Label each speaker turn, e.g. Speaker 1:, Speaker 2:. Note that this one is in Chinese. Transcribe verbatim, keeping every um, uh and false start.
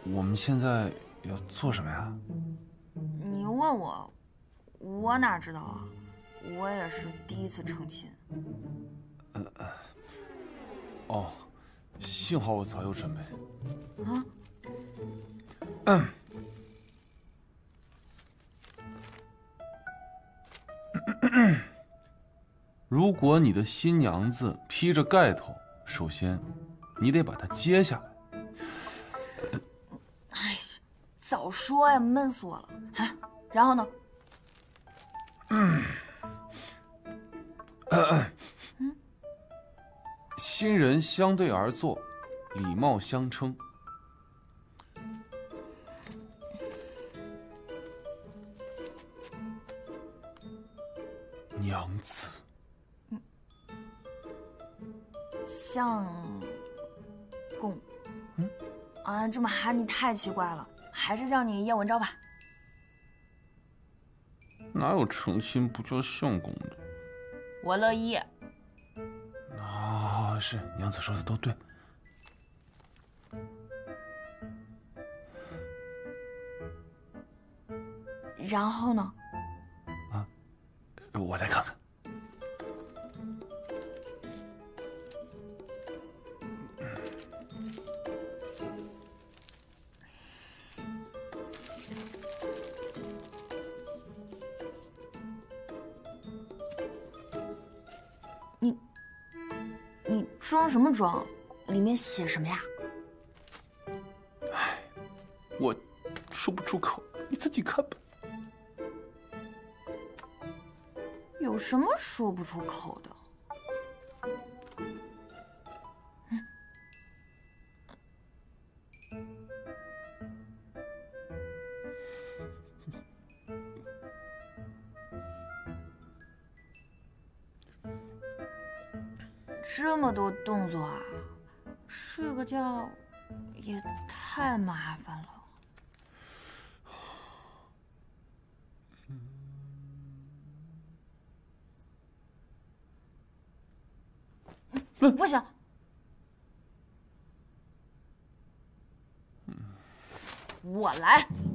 Speaker 1: 我们现在要做什么呀？
Speaker 2: 你问我，我哪知道啊？我也是第一次成亲。
Speaker 1: 呃，哦，幸好我早有准备。
Speaker 2: 啊？
Speaker 1: 嗯。如果你的新娘子披着盖头，首先，你得把它揭下来。
Speaker 2: 哎呀，早说呀，闷死我了！啊，然后呢？
Speaker 1: 嗯。呃嗯。新人相对而坐，礼貌相称。娘子。
Speaker 2: 相公。嗯。啊，这么喊你太奇怪了，还是叫你叶文昭吧。
Speaker 1: 哪有成亲不叫相公的？
Speaker 2: 我乐意。
Speaker 1: 啊，是娘子说的都对。
Speaker 2: 然后呢？
Speaker 1: 啊，我再看看。
Speaker 2: 你，你装什么装？里面写什么呀？
Speaker 1: 唉，我说不出口，你自己看吧。
Speaker 2: 有什么说不出口的？嗯。这么多动作啊，睡个觉也太麻烦了。嗯，不行。我来。